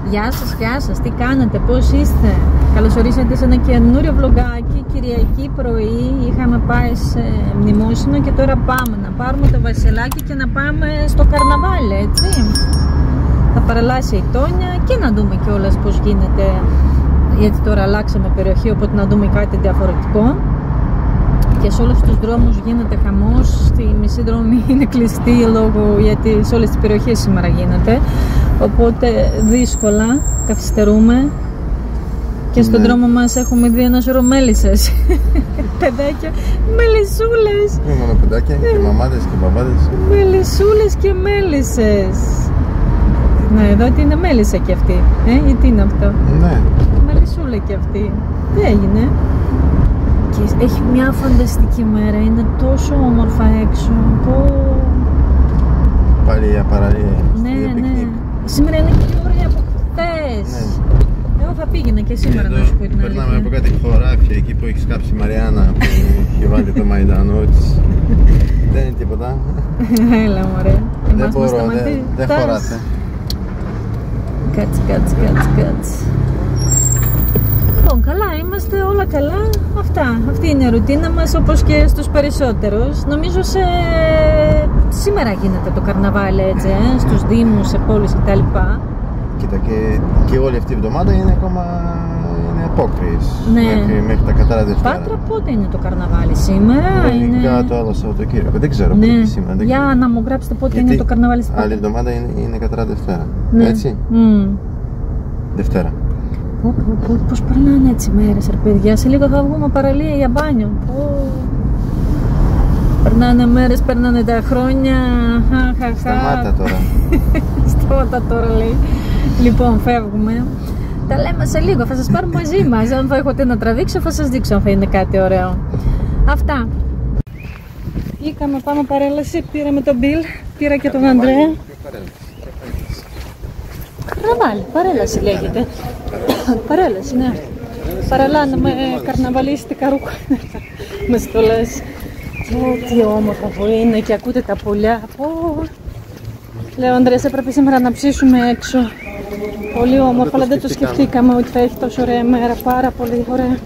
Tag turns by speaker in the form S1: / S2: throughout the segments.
S1: Γεια σας, τι κάνετε, πώς είστε? Καλώς ορίσατε σε ένα καινούριο βλογάκι. Κυριακή πρωί είχαμε πάει σε μνημόσυνο και τώρα πάμε να πάρουμε το Βασιλάκι και να πάμε στο καρναβάλι, έτσι. Θα παραλάσει η Τόνια και να δούμε κιόλας πώς γίνεται, γιατί τώρα αλλάξαμε περιοχή, οπότε να δούμε κάτι διαφορετικό. Και σε όλους τους δρόμους γίνεται χαμός, στη μισή δρόμη είναι κλειστή γιατί σε όλες τις περιοχές σήμερα γίνεται. Οπότε δύσκολα καθυστερούμε. Και στον δρόμο μας έχουμε δει ένα σωρό μέλισσες. Παιδάκια, μελισσούλες.
S2: Είναι μόνο παιδάκια και μαμάδες και μπαμπάδες.
S1: Μελισσούλες και μέλισσες. Ναι, εδώ τι είναι, μέλισσα και αυτή. Ή τι είναι αυτό?
S2: Ναι.
S1: Μελισσούλα και αυτή. Τι έγινε? Και έχει μια φανταστική μέρα, είναι τόσο όμορφα έξω.
S2: Παραλία.
S1: Ναι. Σήμερα είναι πιο ωραία από χθες. Ναι. Εγώ θα πήγαινα και σήμερα να σου πω την αλήθεια.
S2: Περνάμε από κάτι χωράφια εκεί που έχει σκάψει η Μαριάννα που έχει βάλει το μαϊντανό της. Δεν είναι τίποτα.
S1: Έλα μωρέ.
S2: Δεν μπορώ, δεν χωράτε.
S1: Κάτσε. Λοιπόν, καλά είμαστε, όλα καλά. Αυτή είναι η ρουτίνα μας, όπως και στους περισσότερους. Νομίζω σήμερα γίνεται το καρναβάλι, έτσι, στους δήμους, σε πόλεις κτλ.
S2: Κοίτα, και όλη αυτή η εβδομάδα είναι ακόμα απόκριες.
S1: Ναι.
S2: Μέχρι τα κατάρα Δευτέρα.
S1: Πάτρα, πότε είναι το καρναβάλι? Σήμερα
S2: είναι το άλλο Σαββατοκύριακο. Δεν ξέρω πότε είναι σήμερα.
S1: Για να μου γράψετε πότε είναι το καρναβάλι στην
S2: άλλη εβδομάδα είναι κατάρα Δευτέρα.
S1: Ναι.
S2: Έτσι. Δευτέρα.
S1: Πώς περνάνε έτσι μέρες, ρε παιδιά. Σε λίγο θα βγούμε παραλία για μπάνιο. Περνάνε μέρες, περνάνε τα χρόνια.
S2: Σταμάτα τώρα.
S1: Σταμάτα τώρα, λέει. Λοιπόν, φεύγουμε. Τα λέμε σε λίγο, θα σας πάρουμε μαζί μας. Αν θα έχω τι να τραβήξω, θα σας δείξω αν θα είναι κάτι ωραίο. Αυτά. Βγήκαμε, πάμε παρέλαση, πήραμε τον Μπιλ, πήρα και τον Ανδρέα. Καρναβάλι, παρέλαση λέγεται. Παρέλαση, ναι. Παραλάνε με καρναβαλίστικα ρούχα. Με στολές. Τι όμορφα που είναι και ακούτε τα πουλιά. Λέω, Ανδρέας, έπρεπε σήμερα να ψήσουμε έξω. Πολύ όμορφα, αλλά δεν το σκεφτήκαμε ότι θα έχει τόσο ωραία μέρα. Πάρα πολύ ωραία.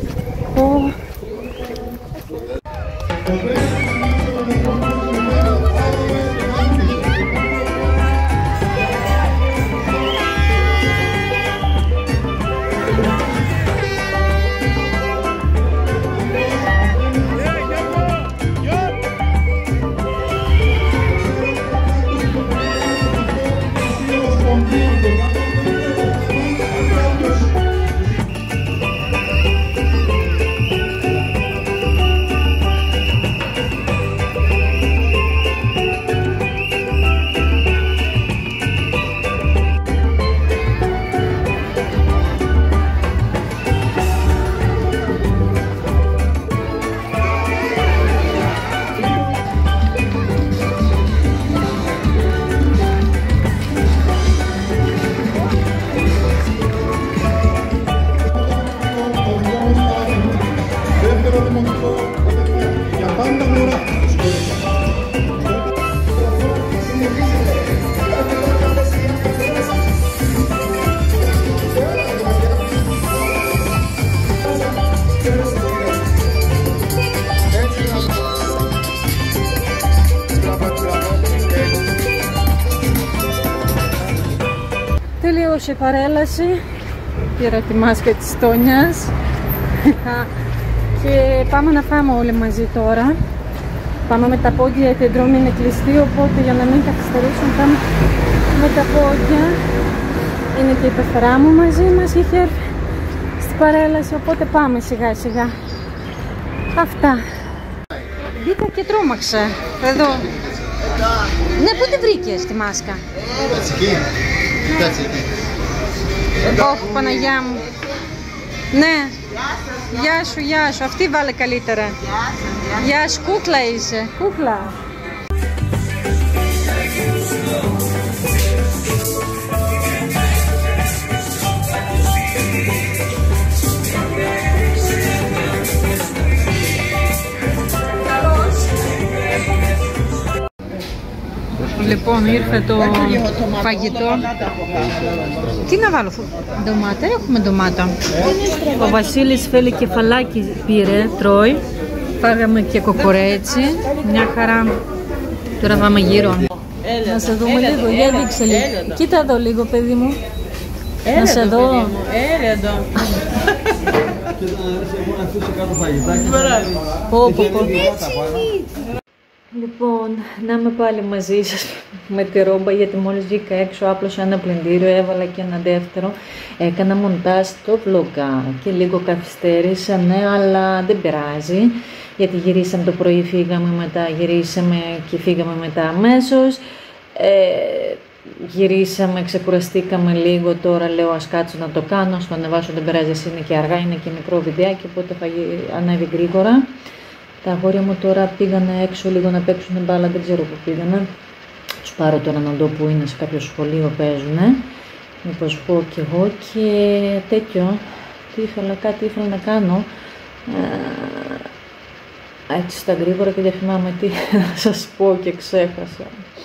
S1: Τελείωσε η παρέλαση, πήρα τη μάσκα της Τόνιας και πάμε να φάμε όλοι μαζί τώρα. Πάμε με τα πόδια γιατί η δρόμη είναι κλειστή, οπότε για να μην καθυστερήσουμε πάμε με τα πόδια. Είναι και η πεθερά μου μαζί μας, είχε έρθει στην παρέλαση, οπότε πάμε σιγά σιγά. Αυτά. Μπήκα και τρόμαξα. Εδώ. Ναι, πού τη βρήκες τη μάσκα? Όχι, Παναγιά μου. Ναι. Γεια σου. Αυτή βάλε καλύτερα. Γεια σου, κούκλα είσαι. Κούκλα. Λοιπόν, ήρθε το φαγητό. Τι να βάλω, ντομάτα, έχουμε ντομάτα. Ο Βασίλης θέλει κεφαλάκι, πήρε, τρώει. Φάγαμε και κοκορέτσι, μια χαρά. Τώρα πάμε γύρω. Να σε δούμε λίγο, για δείξε λίγο. Κοίτα εδώ λίγο, παιδί μου. Να σε δω.
S3: Έλα εδώ.
S1: Λοιπόν, να είμαι πάλι μαζί σας με τη ρόμπα, γιατί μόλις βγήκα έξω άπλωσα ένα πλυντήριο, έβαλα και ένα δεύτερο. Έκανα μοντάζ στο βλογκάκι, λίγο καθυστέρησα, ναι, αλλά δεν πειράζει, γιατί γυρίσαμε το πρωί, φύγαμε μετά, γυρίσαμε και φύγαμε μετά αμέσως. Γυρίσαμε, ξεκουραστήκαμε λίγο, τώρα λέω ας κάτσω να το κάνω, στο ανεβάσω, δεν πειράζει, είναι και αργά, είναι και μικρό βιντεάκι, οπότε θα ανέβει γρήγορα. Τα αγόρια μου τώρα πήγανε έξω λίγο να παίξουν μπάλα, δεν ξέρω που πήγανε. Τους πάρω τώρα να δω που είναι, σε κάποιο σχολείο παίζουνε. Μήπως πω κι εγώ και τέτοιο. Κάτι ήθελα να κάνω. Έτσι στα γρήγορα και δεν θυμάμαι τι να σας πω και ξέχασα.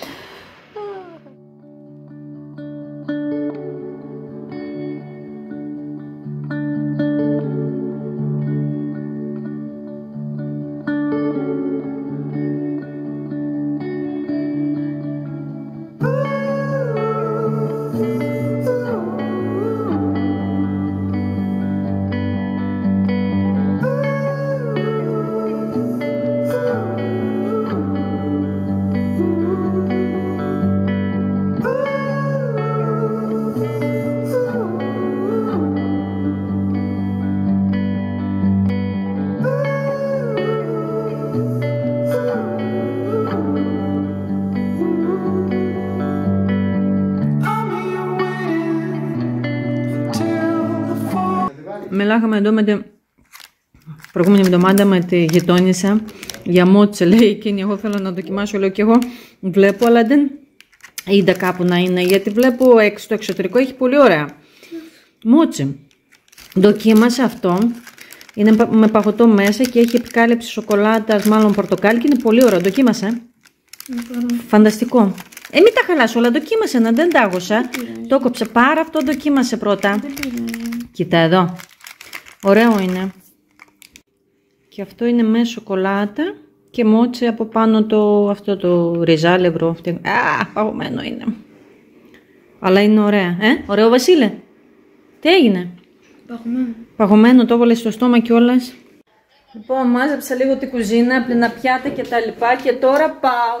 S1: Μιλάγαμε εδώ με την προηγούμενη εβδομάδα με τη γειτόνισσα για μότσε, λέει εκείνη. Εγώ θέλω να δοκιμάσω, λέω και εγώ βλέπω, αλλά δεν είδα κάπου να είναι, γιατί βλέπω στο εξωτερικό έχει πολύ ωραία μότσε. Δοκίμασα αυτό, είναι με παγωτό μέσα και έχει επικάλυψη σοκολάτας, μάλλον πορτοκάλι, και είναι πολύ ωραίο. Δοκίμασα. Φανταστικό. Μην τα χαλάσω όλα, δοκίμασε να, δεν τα άγωσα. Το κόψα, πάρα αυτό δοκίμασε πρώτα. Κοίτα εδώ. Ωραίο είναι. Και αυτό είναι με σοκολάτα και μότσε από πάνω αυτό το ριζάλευρο. Παγωμένο είναι. Αλλά είναι ωραία. Ωραίο, Βασίλε. Τι έγινε?
S3: Παγωμένο.
S1: Παγωμένο, το έβαλες στο στόμα κιόλας. Λοιπόν, μάζεψα λίγο την κουζίνα, πλυνα πιάτα και τα λοιπά, και τώρα πάω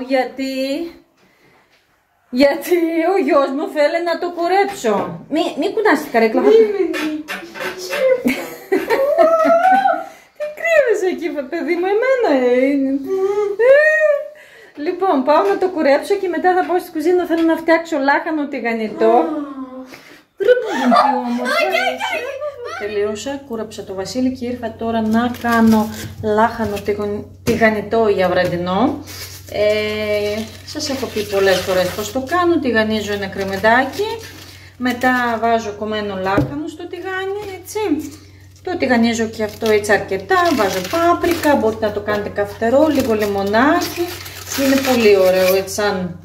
S1: γιατί ο γιος μου θέλει να το κουρέψω. Μη κουνάς τη καρέκλα. Τι κρύβεσαι εκεί, παιδί μου, εμένα είναι. Λοιπόν, πάω να το κουρέψω και μετά θα πάω στη κουζίνα, θέλω να φτιάξω λάχανο τηγανιτό. Τελείωσα, κούρεψα το Βασίλη και ήρθα τώρα να κάνω λάχανο τηγανιτό για βραδινό. Σας έχω πει πολλές φορές πως το κάνω. Τηγανίζω ένα κρεμμυδάκι, μετά βάζω κομμένο λάχανο στο τηγάνι, έτσι. Το τηγανίζω και αυτό έτσι αρκετά, βάζω πάπρικα, μπορείτε να το κάνετε καυτερό, λίγο λεμονάκι. Είναι πολύ ωραίο, έτσι σαν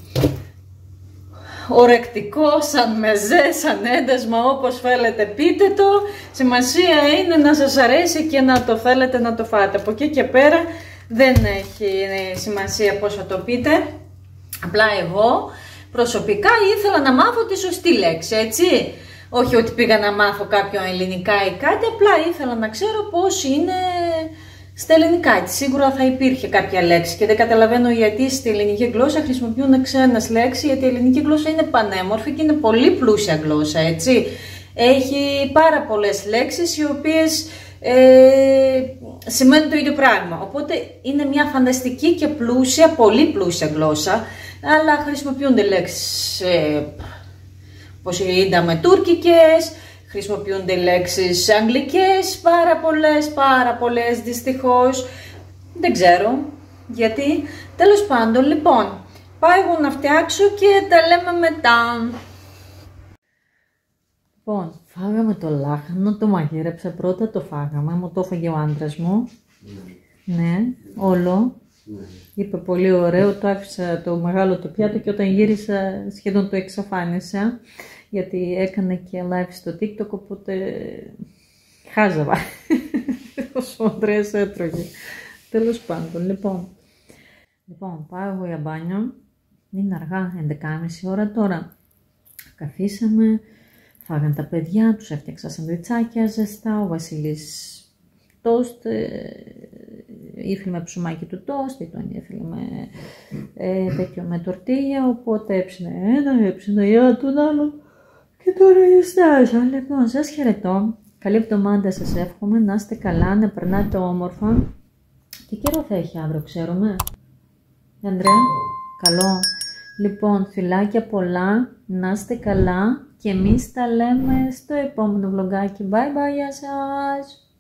S1: ορεκτικό, σαν μεζέ, σαν έντασμα, όπως θέλετε πείτε το. Σημασία είναι να σας αρέσει και να το θέλετε να το φάτε. Από εκεί και πέρα δεν έχει σημασία πώς θα το πείτε. Απλά εγώ προσωπικά ήθελα να μάθω τη σωστή λέξη, έτσι. Όχι ότι πήγα να μάθω κάποιο ελληνικά ή κάτι, απλά ήθελα να ξέρω πώς είναι στα ελληνικά. Σίγουρα θα υπήρχε κάποια λέξη και δεν καταλαβαίνω γιατί στη ελληνική γλώσσα χρησιμοποιούν ξένες λέξεις, γιατί η ελληνική γλώσσα είναι πανέμορφη και είναι πολύ πλούσια γλώσσα, έτσι. Έχει πάρα πολλές λέξεις οι οποίες σημαίνουν το ίδιο πράγμα. Οπότε είναι μια φανταστική και πλούσια, πολύ πλούσια γλώσσα, αλλά χρησιμοποιούνται λέξεις όπως είδαμε τουρκικές, χρησιμοποιούνται λέξεις αγγλικές, πάρα πολλές δυστυχώς. Δεν ξέρω γιατί. Τέλος πάντων, λοιπόν, πάω εγώ να φτιάξω και τα λέμε μετά. Λοιπόν, φάγαμε το λάχανο, το μαγείρεψα πρώτα, το φάγαμε, μου το έφαγε ο άντρας μου. Ναι, όλο. Είπε πολύ ωραίο, το άφησα το μεγάλο το πιάτο και όταν γύρισα σχεδόν το εξαφάνισα, γιατί έκανε και live στο TikTok, οπότε χάζαβα όσο ο Ανδρέας έτρωγε. Τέλος πάντων, λοιπόν, πάω εγώ για μπάνιο, είναι αργά, 11.30 ώρα τώρα. Καθίσαμε, φάγαν τα παιδιά, τους έφτιαξα σαντουιτσάκια ζεστά, ο Βασίλης τόστ, ήθελε με ψωμάκι του τόστ, η Τόνη ήθελε με τορτίγια, οπότε έψινε ένα, έψινε για τον άλλο και τώρα ειστάζω. Λοιπόν, σας χαιρετώ, καλή εβδομάδα σας εύχομαι, να είστε καλά, να περνάτε όμορφα. Τι καιρό θα έχει αύριο, ξέρουμε, Ανδρέα, καλό. Λοιπόν, φιλάκια πολλά, να είστε καλά και εμείς τα λέμε στο επόμενο βλογκάκι. Bye bye, γεια σας!